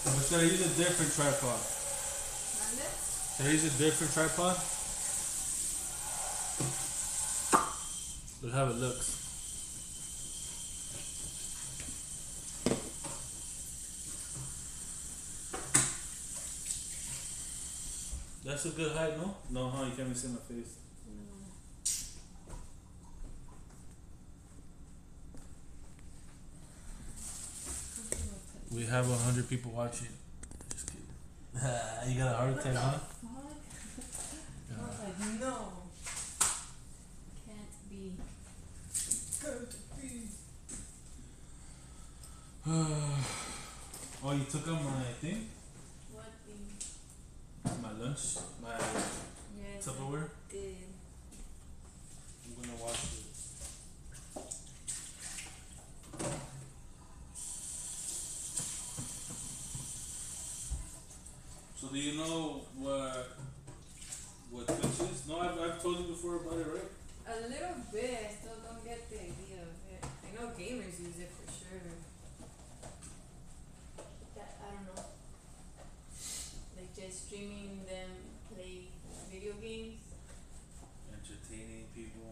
But should I use a different tripod? Should I use a different tripod? Look how it looks. That's a good height, no? No, huh? You can't even see my face. We have 100 people watching. Just kidding. You got a heart attack, huh? I was like, no. Can't be. Can't be. Oh, you took out my thing? What thing? My lunch? My Yes, Tupperware? I did. I'm gonna wash it. So do you know what Twitch is? No, I've told you before about it, right? A little bit. I still don't get the idea of it. I know gamers use it for sure. That I don't know. Like just streaming them play video games. Entertaining people.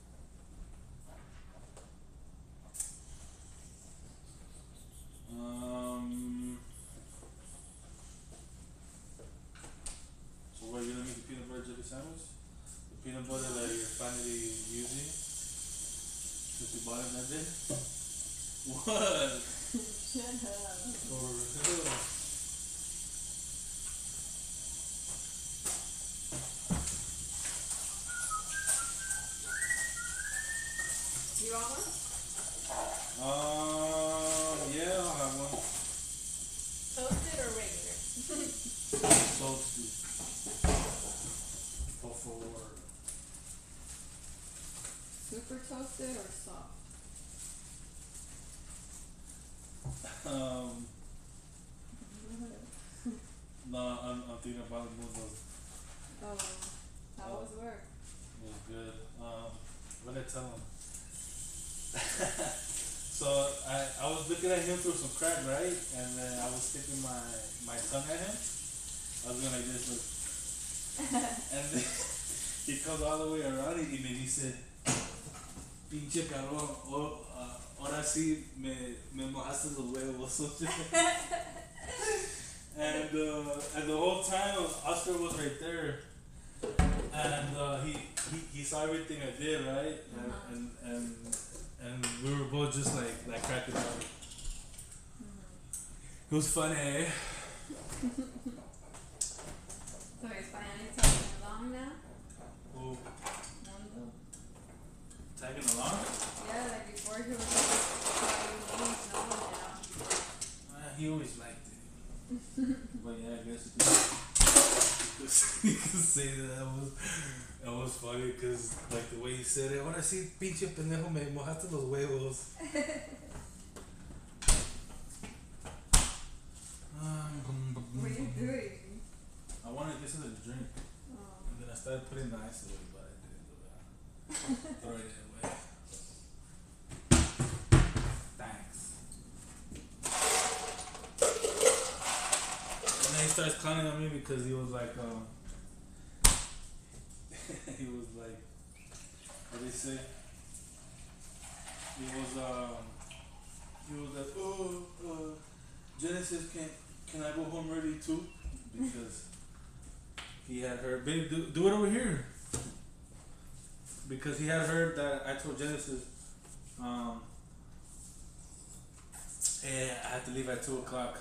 So what, you gonna make the peanut butter jelly sandwich? The peanut butter that you're finally using? Since you bought it that day? What? Shut up. For real? You want one? Yeah, I'll have one. Toasted or regular? Toasted. For work. Super toasted or soft? No, I'm thinking about the noodles. Oh, how was work? It was good. What did I tell him? So I was looking at him through some crack, right? And then I was sticking my tongue at him. I was going like this, look. And then he comes all the way around and then he said, pinche cabrón, ahora sí me mojaste los huevos. And the whole time Oscar was right there. And he saw everything I did, right? And we were both just like cracking up. It was funny, eh? So he's finally tagging along now? Who? Nando. Tagging along? Yeah, like before he was like, no one now. He always liked it. But yeah, I guess you could say that was funny because like the way he said it. Ahora sí, pinche pendejo, me mojaste los huevos. What are you doing? I wanted to get something to drink. Oh. And then I started putting the ice away, but I didn't do that. Throw it away. Thanks. And then he starts clowning on me because he was like, he was like, what did he say? He was like, Genesis, can I go home early too? Because he had heard, babe, do it over here. Because he had heard that I told Genesis, hey, I had to leave at 2:00.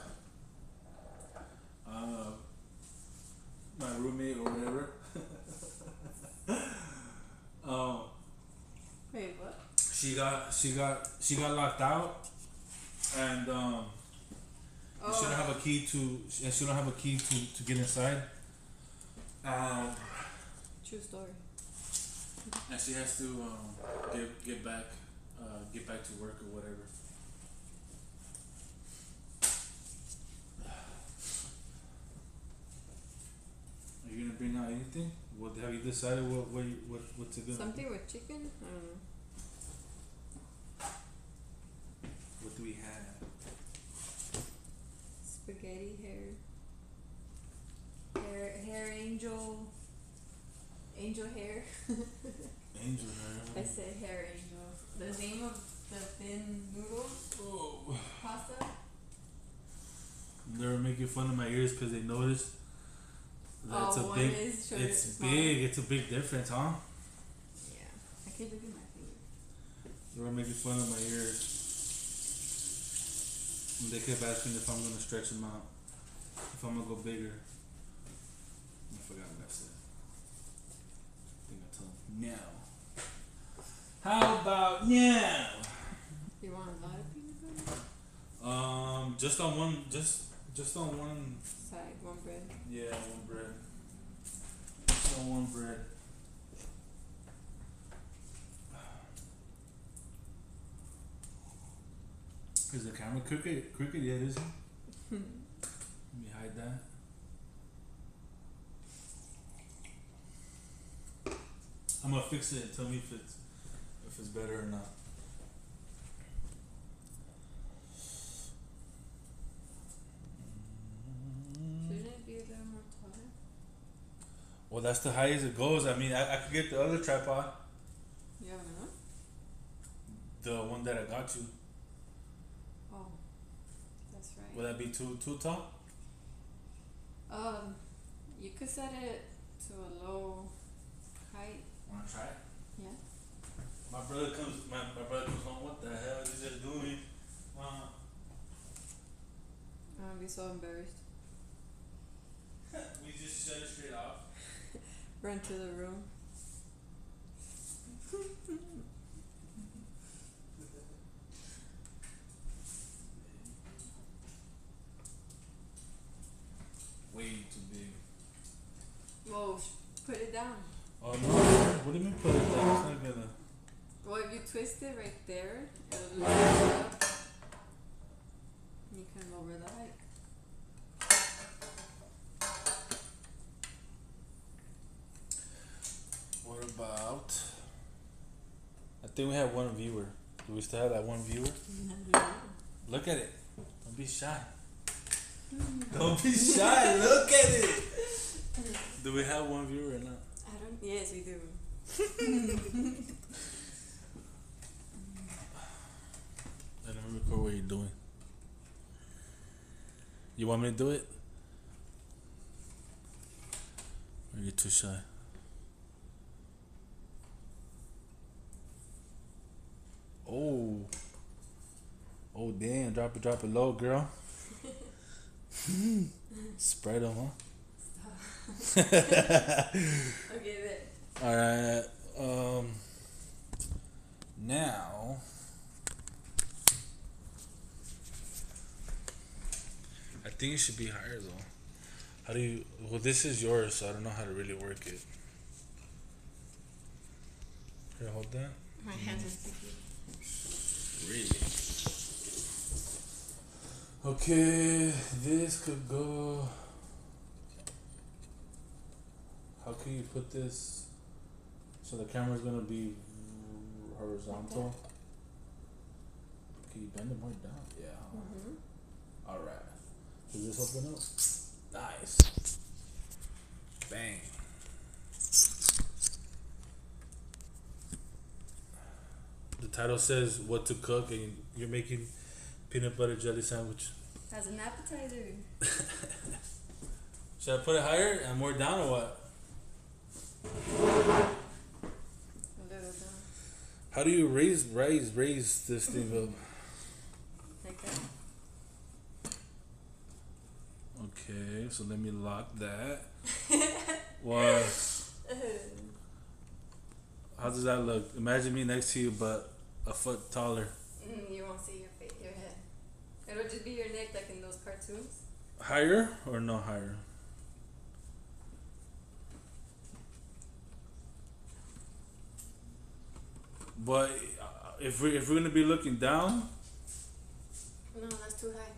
My roommate or whatever. Wait, what? She got locked out, and she don't have a key to get inside. True story. And she has to get back to work or whatever. Are you gonna bring out anything? What have you decided? What's it gonna? Something with chicken? I don't know. What do we have? Spaghetti. Teddy hair angel hair. Angel hair. I said hair angel. The name of the thin noodle Oh. pasta. They're making fun of my ears because they noticed that's one is short, it's small. big. It's a big difference, huh? Yeah, I keep looking at my finger. They were making fun of my ears. And they kept asking if I'm gonna stretch them out, if I'm gonna go bigger. I forgot what I said. I think I told them no. How about now? You want a lot of peanut butter? Just on one, just on one. Side, one bread. Yeah, one bread. Just on one bread. Is the camera crooked? Yeah, it is. Let me hide that. I'm gonna fix it and tell me if it's better or not. Shouldn't it be a little more taller? Well, that's the highest it goes. I mean, I could get the other tripod, You have enough? the one that I got you. Oh, that's right. Would that be too tall? You could set it to a low height. Wanna try it? Yeah. My brother comes home. What the hell is he just doing? I'm gonna be so embarrassed. We just shut it straight off. Run to the room. Way too big. Whoa, put it down. Oh no! What do you mean put it down? It's not gonna. Well, if you twist it right there, it'll lift it up. You can lower the height. What about? I think we have one viewer. Do we still have that one viewer? Look at it. Don't be shy. Don't be shy. Look at it. Do we have one viewer or not? I don't. Yes, we do. Let me record what you're doing. You want me to do it? Or are you too shy? Oh. Oh damn, drop it low, girl. Spread them, huh? Okay, there. Alright. Now I think it should be higher though. How do you well this is yours, so I don't know how to really work it. Here, hold that. My hands are sticky. Really? Okay, this could go. How can you put this so the camera's gonna be horizontal? Can you bend it more down? Yeah. Mm-hmm. Alright. Does this open up? Nice. Bang. The title says what to cook, and you're making peanut butter jelly sandwich. As an appetizer. Should I put it higher and more down or what? A little down. How do you raise this thing up? Like that. Okay, so let me lock that. What? How does that look? Imagine me next to you, but a foot taller. You won't see your head. It'll just be your neck, like in those cartoons. Higher or no higher? But if we're gonna be looking down, No, that's too high.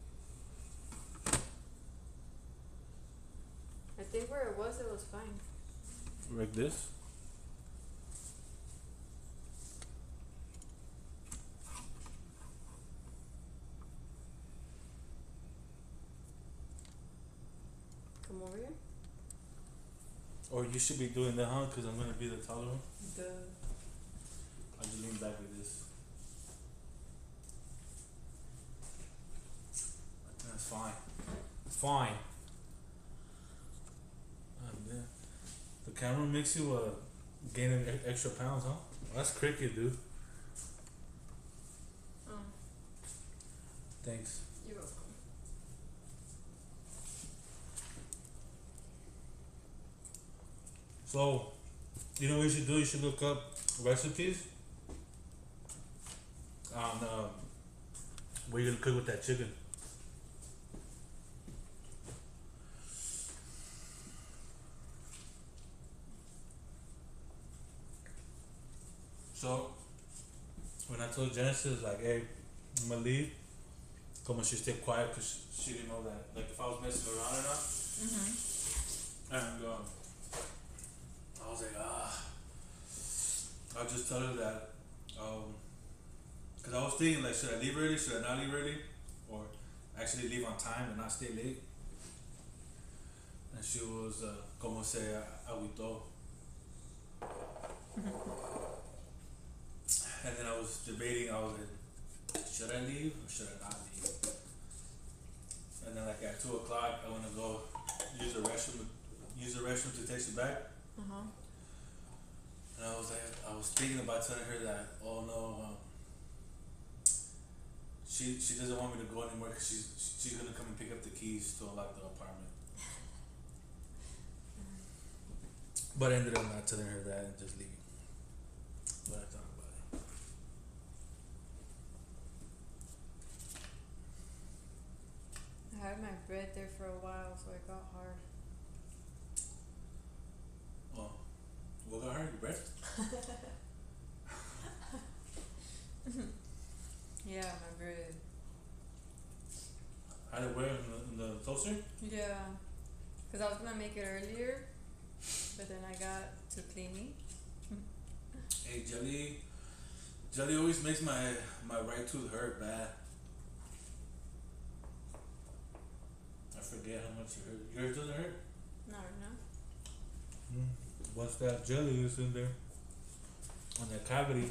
I think where it was fine. like this. Or you should be doing that, huh? Because I'm gonna be the taller one. The I just lean back like this. That's fine. Fine. And then the camera makes you gaining extra pounds, huh? That's cricket, dude. Thanks. you're welcome. So, you know what you should do? You should look up recipes on what you're gonna cook with that chicken. So, when I told Genesis, like, hey, I'm gonna leave, como she stayed quiet because she didn't know that, like, if I was messing around or not. And I was like, I'll just tell her that, because I was thinking, like, should I leave early? Should I not leave early? Or actually leave on time and not stay late? And she was, como se agüitó. And then I was debating, I was like, should I leave or should I not leave? And then like at 2 o'clock, I want to go use the restroom to text you back. And I was like, I was thinking about telling her that, oh no, she doesn't want me to go anymore because she's gonna come and pick up the keys to unlock the apartment. But I ended up not telling her that and just leaving. But I thought about it. I had my bread there for a while, so it got hard. Oh, what got her? Your bread? Yeah, my bread. Had it where in the toaster? Yeah, because I was gonna make it earlier, but then I got to cleaning. Hey, jelly always makes my right tooth hurt bad. I forget how much it hurt. Yours doesn't hurt? Not right now. Once that jelly is in there, on that cavity.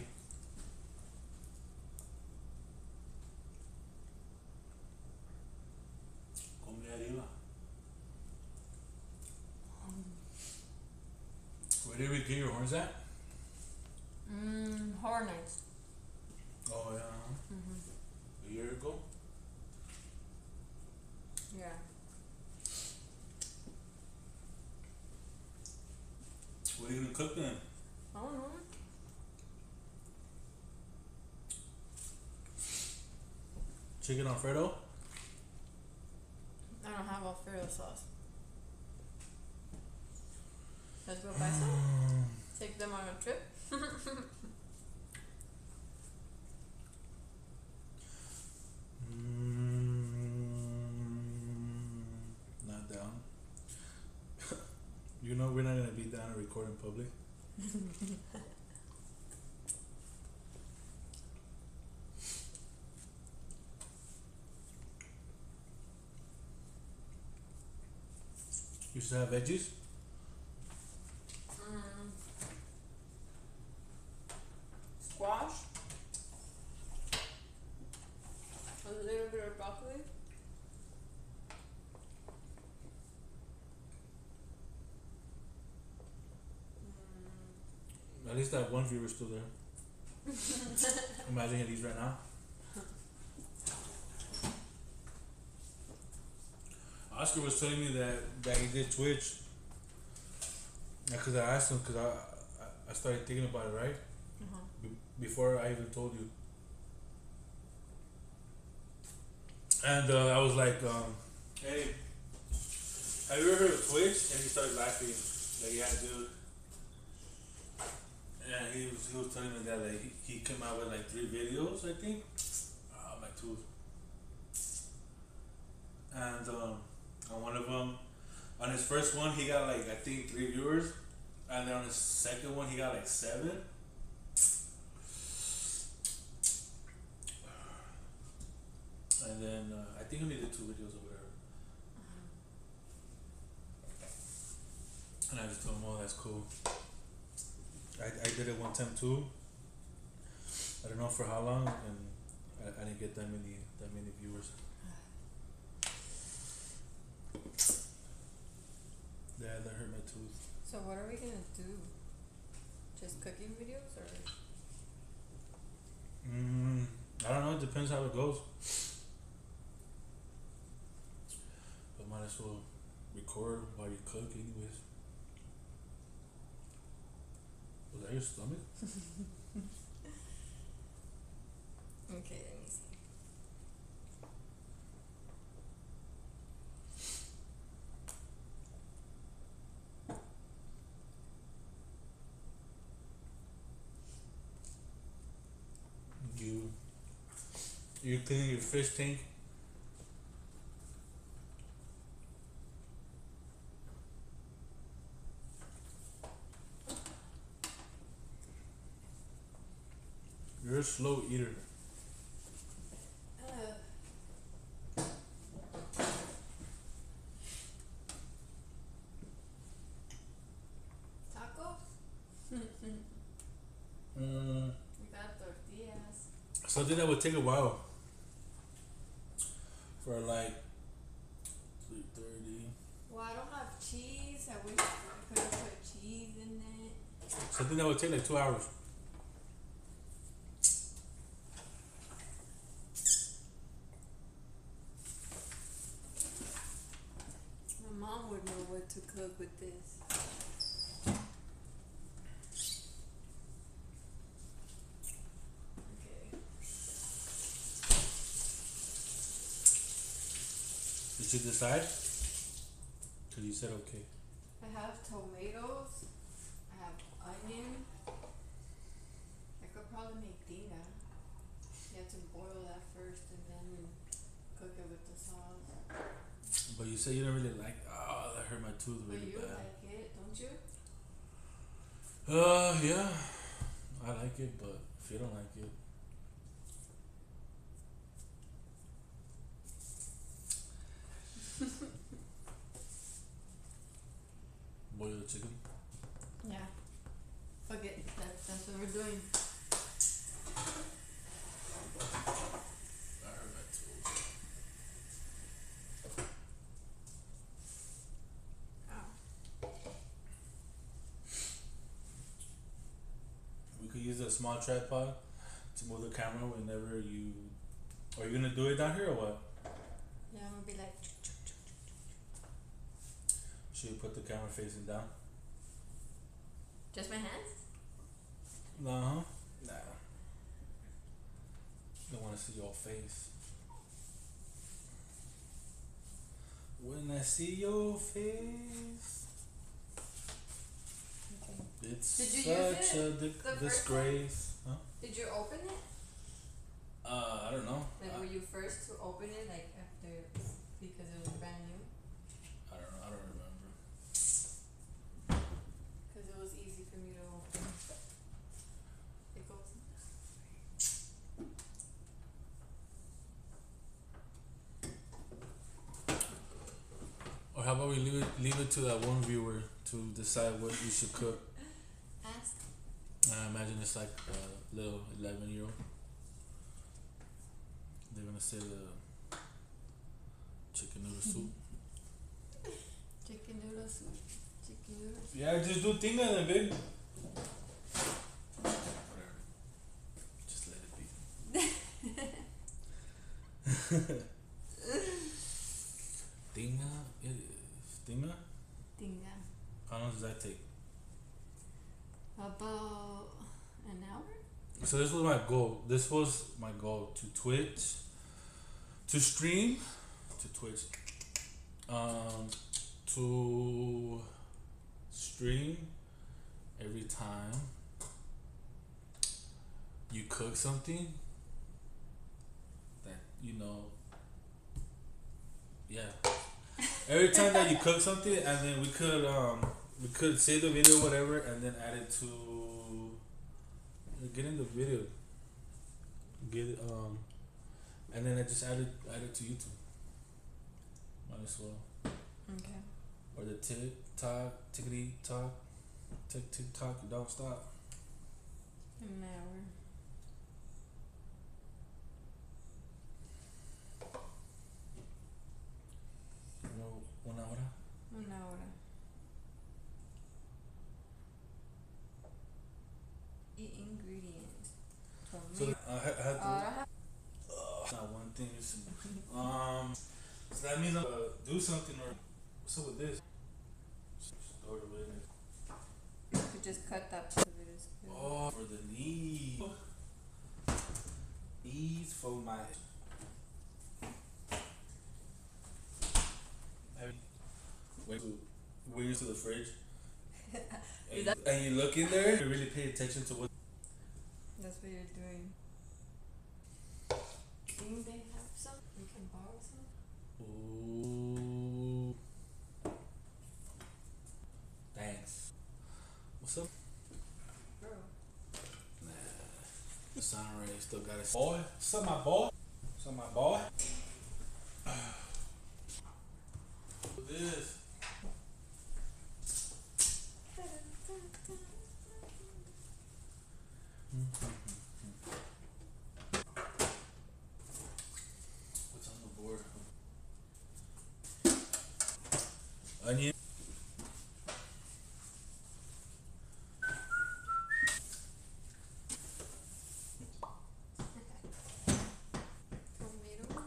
Come arriba. Where did we get your horns at? Horror Nights. Oh yeah. A year ago. Yeah. What are you gonna cook then? I don't know. Chicken Alfredo? I don't have Alfredo sauce. Let's go buy some. Take them on a trip. Not down. You know we're not gonna be down and record in public. You should have veggies. Squash. A little bit of broccoli. At least that one viewer's still there. Imagine he leaves right now. Oscar was telling me that he did Twitch. Yeah, cause I asked him, cause I started thinking about it, right? Before I even told you. And I was like, hey, have you ever heard of Twitch? And he started laughing. Like, yeah, dude. And he was telling me that like he came out with like 3 videos, I think. My tooth. And on one of them, on his first one, he got like I think 3 viewers, and then on his second one, he got like 7. And then I think he only did 2 videos or whatever. And I just told him, oh, that's cool. I did it one time too. I don't know for how long, and I didn't get that many viewers. Yeah, that hurt my tooth. So what are we gonna do? Just cooking videos or? I don't know. It depends how it goes. But might as well record while you cook, anyways. Was that your stomach? Okay, let me see. You cleaning your fish tank? You're a slow eater. Taco? We got tortillas. Something that would take a while. For like 3:30. Well, I don't have cheese. I wish I could have put cheese in it. Something that would take like 2 hours. My mom would know what to cook with this. Okay. Did you decide? Cause you said okay. I have tomatoes. I have onion. I could probably make tinga. You have to boil that first and then cook it with the sauce. But you said you don't really like. Oh, that hurt my tooth But really you bad. like it, don't you? Yeah, I like it, but if you don't like it, boil the chicken. Yeah. Fuck it. That's what we're doing. That hurt my tooth. Ow. We could use a small tripod to move the camera whenever you. Are you gonna do it down here or what? Yeah, I'm gonna be like. Should you put the camera facing down? Just my hands? Nah. Don't want to see your face. When I see your face, Okay. it's Did you use such a the first disgrace. Huh? Did you open it? I don't know. Like, were you first to open it, like after, because it was brand new? I don't know. I don't remember. Because it was easy for me to open. It goes. Or how about we leave it to that one viewer to decide what you should cook. Ask. I imagine it's like a little 11-year-old. They're gonna say the chicken noodle soup. Chicken noodle soup. Chicken noodle soup. Yeah, just do tinga then, babe. Whatever. Just let it be. Tinga, it is. Tinga? Tinga. How long does that take? About an hour? So this was my goal. This was my goal to Twitch, to stream, to Twitch, to stream every time you cook something that you know. Yeah. Every time that you cook something, and then we could save the video, whatever, and then add it to. Get in the video. Get it, and then I just add it to YouTube. Might as well. Okay. Or the tick tock, tickety tock, tick tick tock, don't stop. An hour. No, 1 hour. Una hora. Ingredients. So I had to. Ahora Not one thing. So that means I'm do something or what's up with this? Start with it. you could just cut that piece of it as good. Oh, for the knee. Knees for my. When you're to the fridge, and you look in there, you really pay attention to what. That's what you're doing. Think they have some? We can borrow some? Ooh. Thanks. What's up? Bro. Nah. The sunray still got it. Boy, what's up, my boy? What's up, my boy? What's this? What's on the board? Onion. Tomato.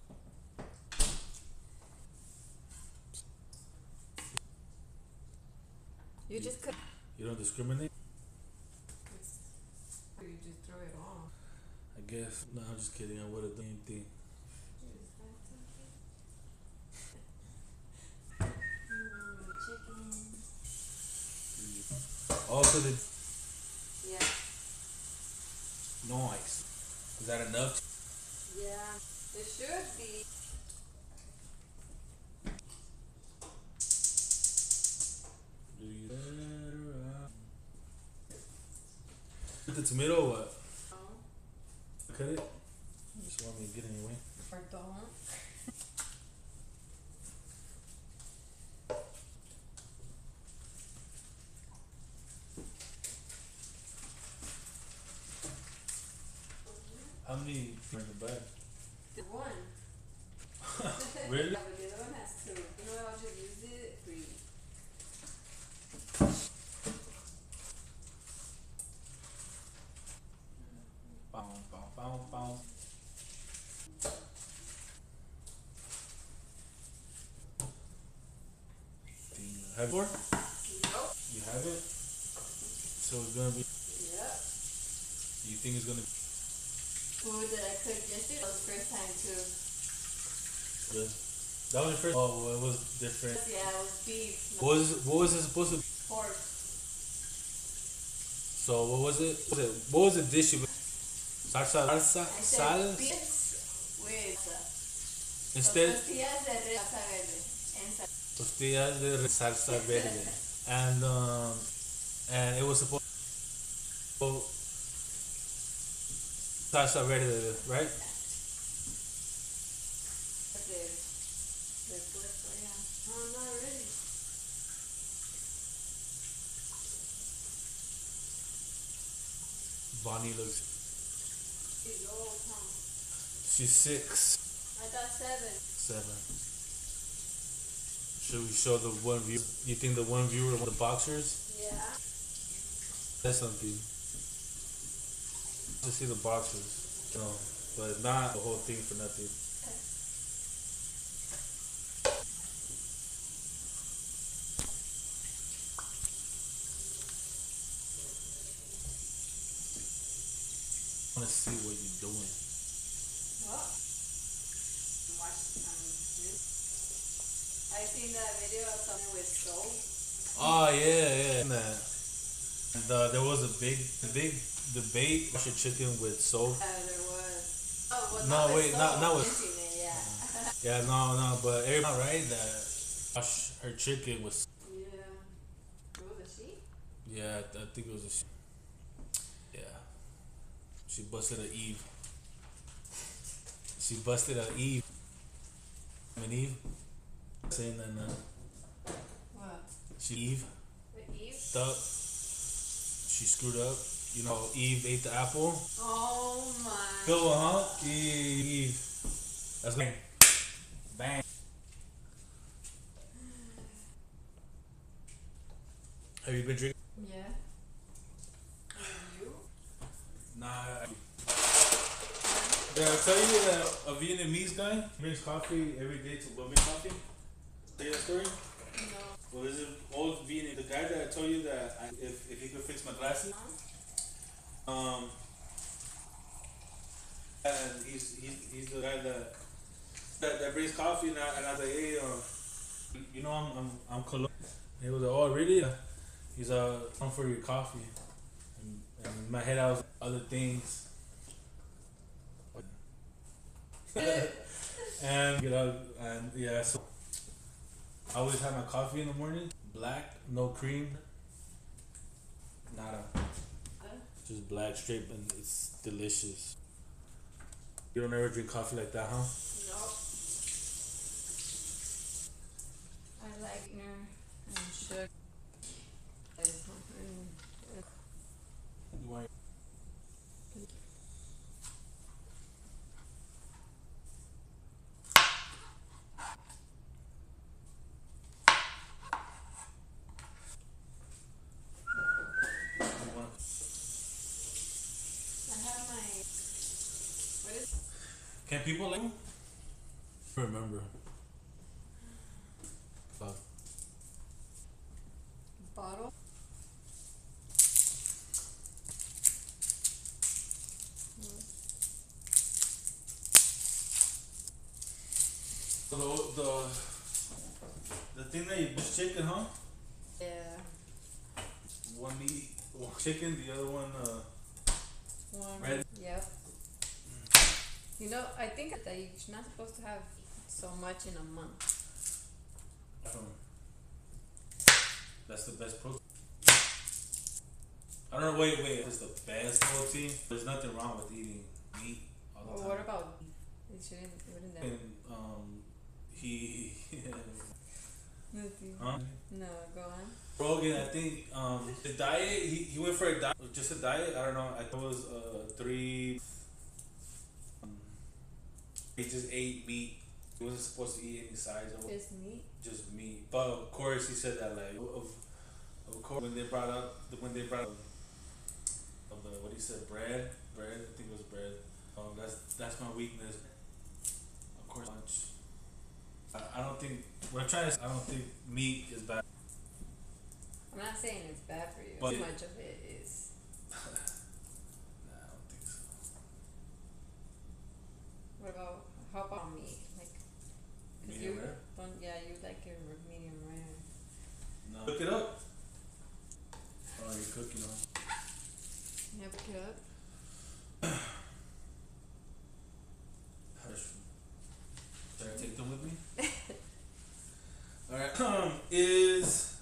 You just cut. You don't discriminate? You just throw it on. I guess. No, I'm just kidding. I would have done anything. Chicken. Also, the Yeah. noise. Is that enough? Yeah. It should be. Do you Put the tomato or what? No. Cut it? Just want me to get anyway. Or don't. How many are in the bag? The one. Really? Yeah, but the other one has two. You know what? I'll just use it for you. Bow, bow, bow, bow. Have it? Nope. You have it? So it's gonna be. Yep. You think it's gonna be Food that I cooked yesterday. That was the first time too. good? That was your first. Oh, well, it was different. Yeah, it was beef. What was it supposed to be? Pork. So what was it? What was the dish? Salsa, I said sal. beets with Instead, tortillas de salsa verde. And tortillas de salsa verde, and it was supposed salsa verde, right? the puerto, yeah. Oh, not really. Bonnie looks. She's old, huh? She's 6, I thought 7. 7. Should we show the one view? You think the one viewer of the boxers? Yeah. That's something. To see the boxers, no, but not the whole thing for nothing. I want to see what you're doing. What? I seen that video of someone with soap. Oh yeah. That. And there was a big debate. Wash your chicken with soap. Yeah, there was. Oh, well, No, not wait, with not- soap, not with- rinsing it, yeah. Yeah, no, but everybody right that wash her chicken with. Yeah. What was she? Yeah, I think it was a. Yeah, she busted a Eve. She busted a Eve. An Eve. Saying that. What? Eve. The Eve? She screwed up. You know, Eve ate the apple. Oh my. Go huh? Eve. That's bang. Bang. Have you been drinking? Yeah. And you? Nah. Did I tell you that a Vietnamese guy brings coffee every day to Women Coffee? Tell you that story? No. Well, there's an old Vietnamese, the guy that I told you that if he could fix my glasses, and he's the guy that brings coffee, and I was like, hey, you know, I'm Colombian. He was like, oh really? He's come for your coffee, and in my head I was other things. And and yeah, so I always have my coffee in the morning, black, no cream, nada, just black straight, and it's delicious. You don't ever drink coffee like that, huh? Nope. I like and sugar. You want I have my. What is? Can people like? Remember. Bottle? The thing that you just chicken, huh? Yeah. One meat, one chicken, the other one One. red. Yep. You know, I think that you're not supposed to have so much in a month. That's the best protein. I don't know. Wait. It's the best protein. There's nothing wrong with eating meat all the Well, time. what about? It wouldn't that? And he. Nothing. Huh? No, go on. Rogan, I think the diet. He went for a diet, just a diet. I don't know. I thought it was 3. He just ate meat. He wasn't supposed to eat any sides. Just meat. Just meat. But of course, he said that like of course when they brought up of the what he said bread. I think it was bread. That's my weakness. Of course, lunch. I don't think what I'm trying to say, I don't think meat is bad. I'm not saying it's bad for you. But Too much of it is. Nah, I don't think so. What about? How about meat? Like, Medium rare? You like your medium rare. No. Cook it up. Oh, you're cooking on. You have to cook it up. Should I take them with me? Alright. Is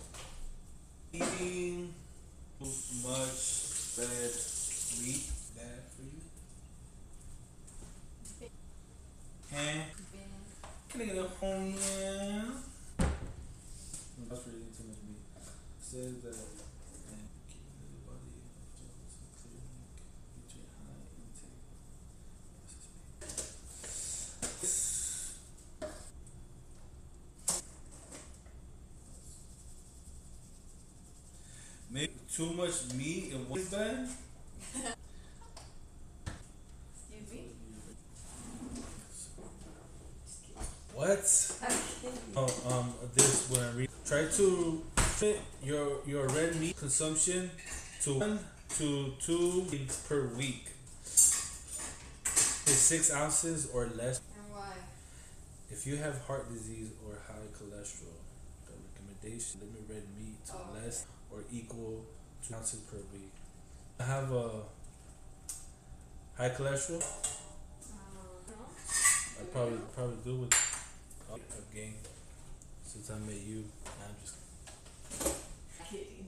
eating too much red meat bad for you? And can I get a home yeah? That's for eating too much meat. Says that keeping the body clear between high intake versus maybe too much meat in one is bad. Excuse me? What? This when I read. Try to fit your red meat consumption to 1 to 2 eggs per week. Is 6 ounces or less. And why? If you have heart disease or high cholesterol, the recommendation limit red meat to less or equal 2 ounces per week. I have a high cholesterol. No. I probably do with a gain since I met you. I'm just Kidding.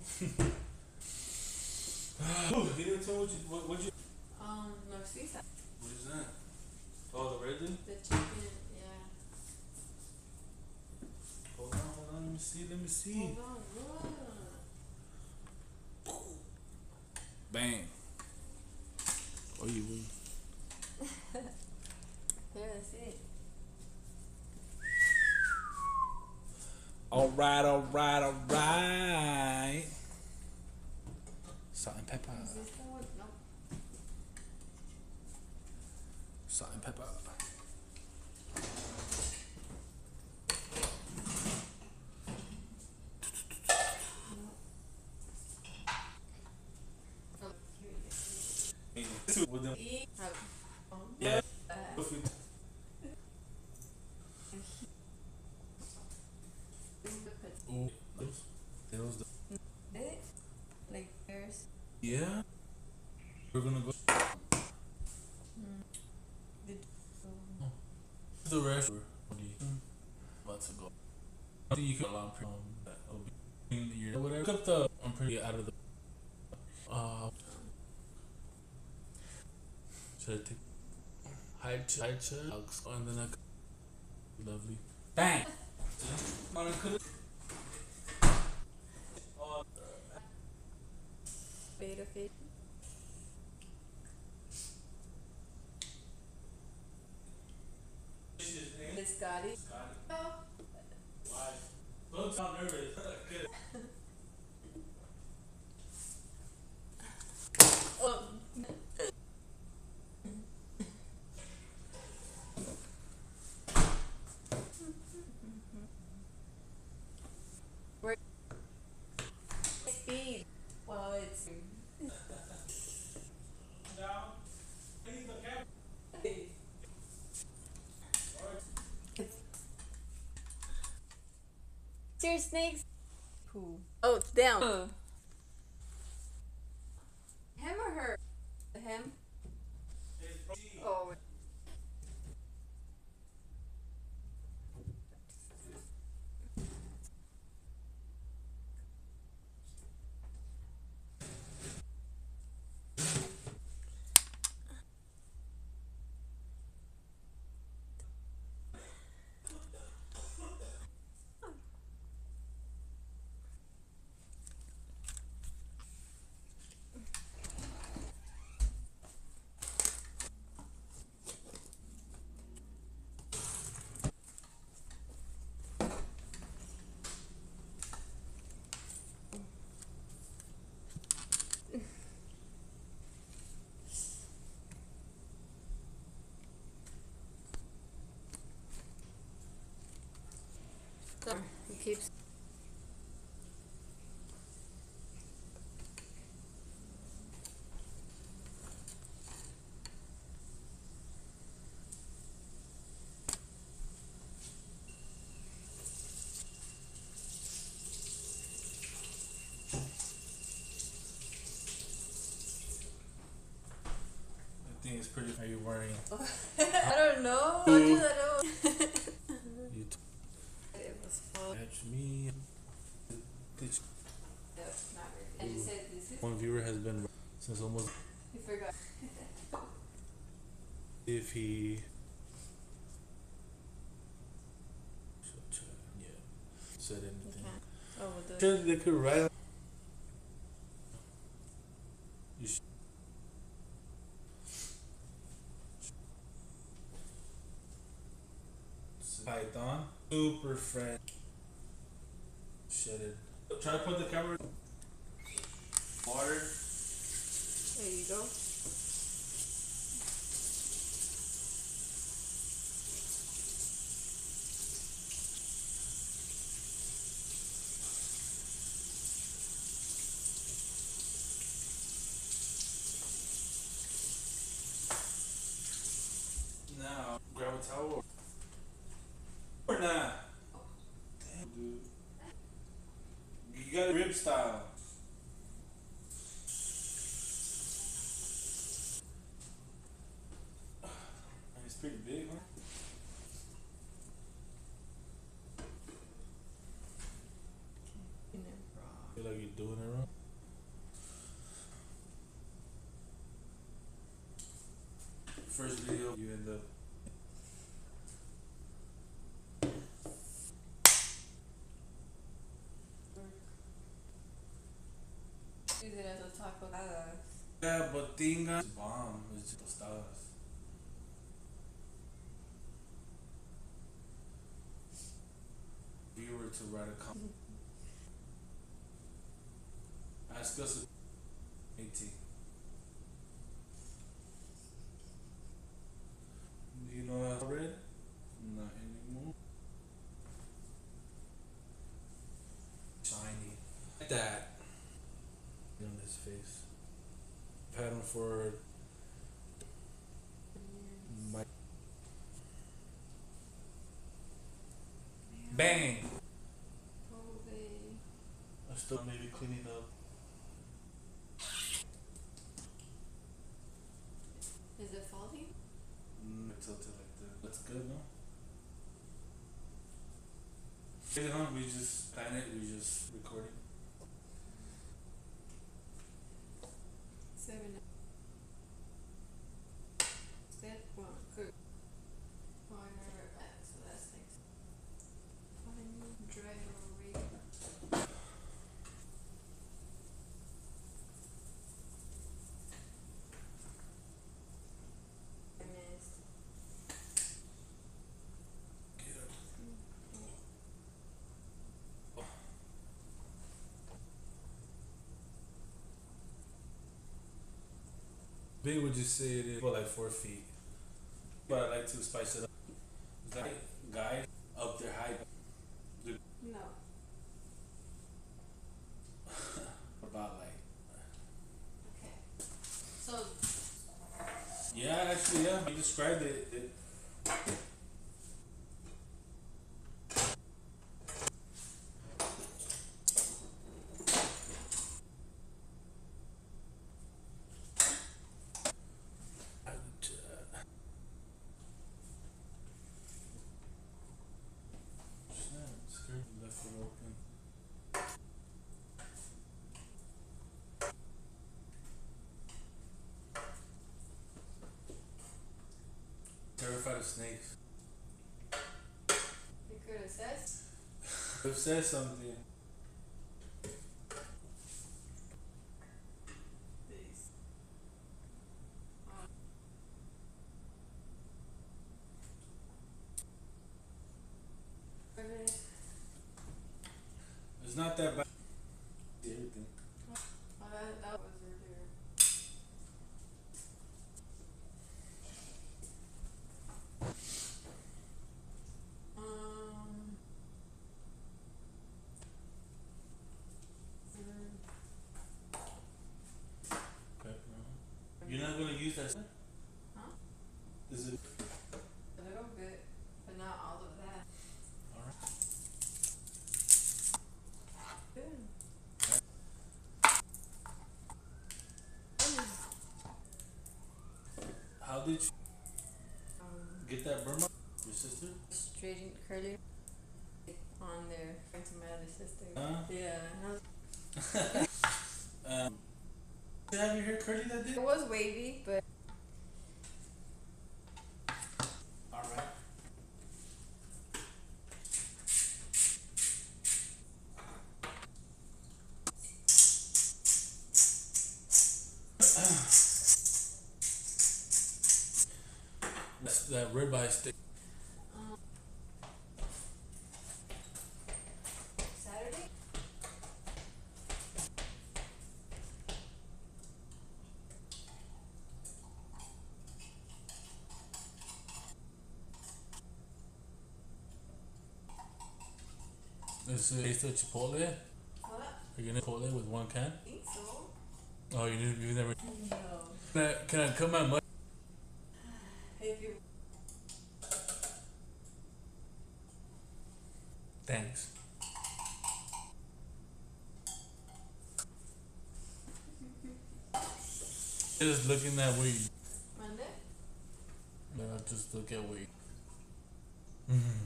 you didn't tell what you. Norcisa. What is that? Oh, the red thing? The chicken, yeah. Hold on, let me see. me see. Hold on, what? Bang. Oh, you win. Here, let's see. Alright. Salt and pepper. Is this the one? No. Salt and pepper. With them. Yeah. Ooh, those. Like there's. Yeah. We're gonna go. The rest were months ago. I think you can allow that will be in the year. Whatever. Look up the. I'm pretty out of the. Should I take hide check, and then I lovely. Bang. Beta fish. The Scotty. Oh. Why? Don't sound nervous. Oh. Speed. Well, it's. Down. I need the camera. Your snakes. Who? Oh, it's down. Him or her? Him. Oh. He keeps. I think it's pretty. Are you wearing? I don't know. Told you that it was. You It was fun. catch me. No, not really. And you said this is. One viewer has been since almost. You forgot. If he. Yeah. Said anything. Oh, with the. Sure, they could write. You should. Python. Super friend. Shut it. Try to put the camera. Water. There you go. Now, grab a towel. Or not. Damn, dude. You got a rib style. It's pretty big, huh? Feel like you're doing it wrong. First video, you end up. Yeah, but tinga is bomb. It's just tostadas. If you were to write a comment, ask us 18. Do you know that already? Not anymore. Shiny. Like that. On his face. I've had him for my bang. Probably. I still maybe cleaning up. Is it faulty? Tilted like that. That's good, no? Get it on. We just plan it. We just recording. 7. Step 1. Cook. Corner. So that's next. Fine. Dry or read. Mist. Get up. Big would you say it is? Well, like 4 feet. But I like to spice it up. Is that guy up their height? No. About like. Okay. So Yeah, actually, yeah. You described it. Skirt left it open. Terrified of snakes. you could assess. It says something. This. Okay. It's not that bad. Everything. Oh, that was earlier. Um. Okay. You're not gonna use that. Huh? Is it? A little bit, but not all of that. Alright. Good. How did you Um, get that Burma? Your sister? straightened curly on there. Friend to my other sister. Huh? Yeah. Did you have your hair curly that day? It was wavy, but Alright. That's that ribeye steak. Saturday. Is it taste of Chipotle? What? Are you gonna Chipotle with 1 can? I think so. Oh, you've never. No. Can I cut my much? If you. Thanks. Just looking at where you. Monday. No, just look at where you. Mm-hmm.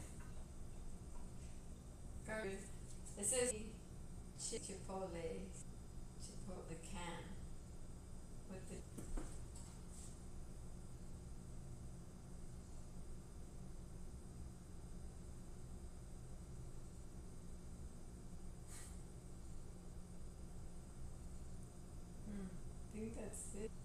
It says Chipotle can with the. I think that's it.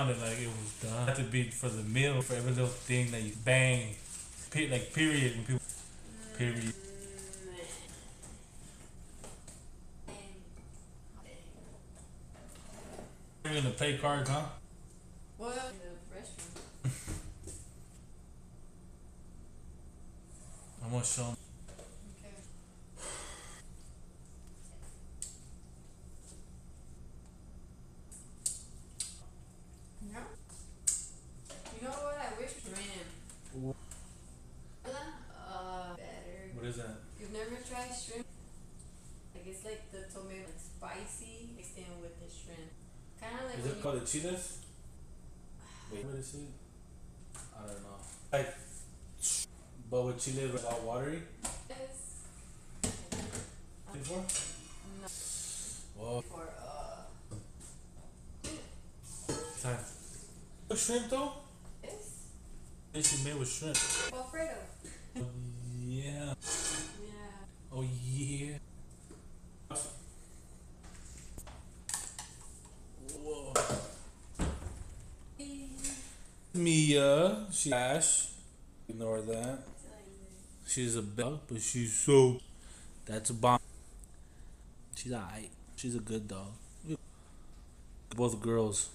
sounded like it was done. It had to be for the meal, for every little thing that you bang. Like period. When people period. You're gonna play cards, huh? Well, in the restroom. I'm gonna show 'em. Okay. No. You know what? I wish shrimp. Better. What is that? You've never tried shrimp? Like it's like the tomato, like spicy, mixed in with the shrimp. Kind of like. Is it called the chiles? Wait, what is it? I don't know. Like, but with chile without watery. Yes. Before? No. Whoa. For Time. With shrimp though? Yes. This is made with shrimp. Alfredo. Yeah. Yeah. Oh yeah. Whoa. Mia, she Ash. Ignore that. She's a dog, but she's so. That's a bomb. She's alright. She's a good dog. Both girls.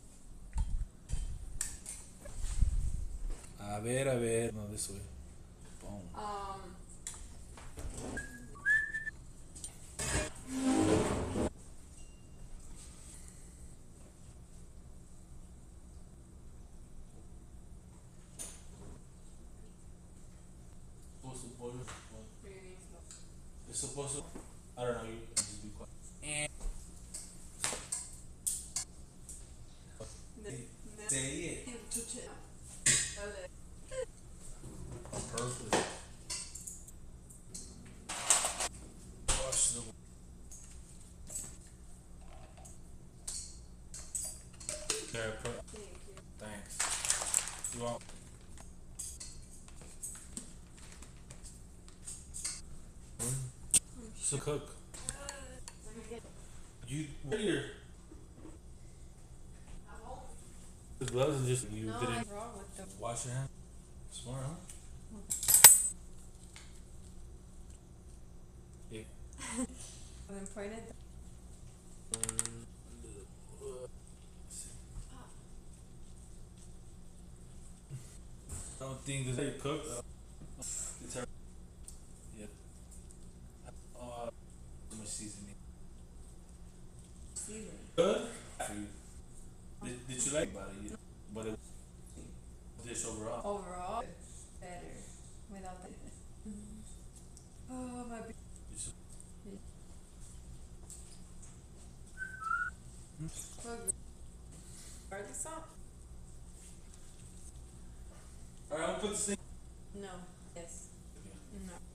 A ver. No, this way. Boom. Supposed to boil. It's supposed to. I don't know. You just be quiet. Say it. Perfect. Wash the. Okay, thanks. You want? So cook. You here? The gloves and just you No, didn't what's wrong with them? wash your hands. Smart, huh? Yeah. Then pointed. I don't think this how you cook. It's her. Yep. So much seasoning. Good. For you. Did you like about it? But it dish overall. Overall, better without the. Oh my. Garlic salt? Alright, I'm gonna put this thing. No. Yes. Okay. No.